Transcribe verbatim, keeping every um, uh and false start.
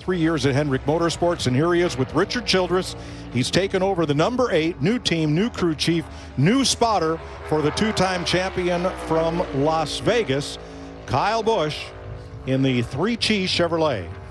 Three years at Hendrick Motorsports, and here he is with Richard Childress. He's taken over the number eight, new team, new crew chief, new spotter for the two-time champion from Las Vegas, Kyle Busch, in the three Cheese Chevrolet.